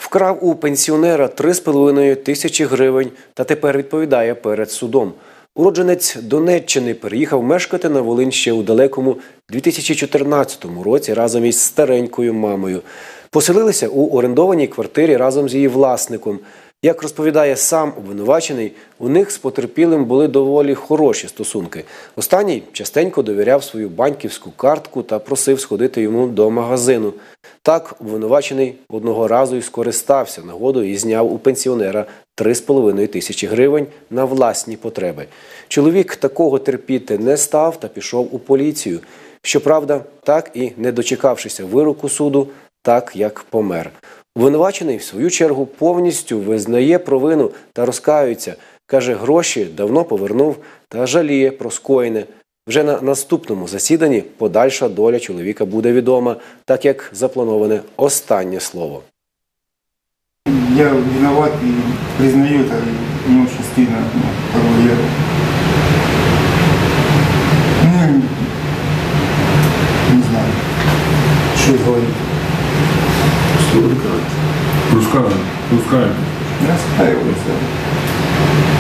Вкрав у пенсіонера 3,5 тисячі гривень та тепер відповідає перед судом. Уродженець Донеччини переїхав мешкати на Волинь ще у далекому 2014 році разом із старенькою мамою. Поселилися у орендованій квартирі разом з її власником. Як розповідає сам обвинувачений, у них з потерпілим були доволі хороші стосунки. Останній частенько довіряв свою банківську картку та просив сходити йому до магазину. Так обвинувачений одного разу й скористався нагодою і зняв у пенсіонера 3,5 тисячі гривень на власні потреби. Чоловік такого терпіти не став та пішов у поліцію. Щоправда, так і не дочекавшися вироку суду, так як помер. Обвинувачений, в свою чергу, повністю визнає провину та розкаюється. Каже, гроші давно повернув та жаліє про скоєне. Вже на наступному засіданні подальша доля чоловіка буде відома, так як заплановане останнє слово. Я виноват и признаю это, не очень стыдно, порой я... не знаю, что говорить. Пускай. Раскаиваюсь.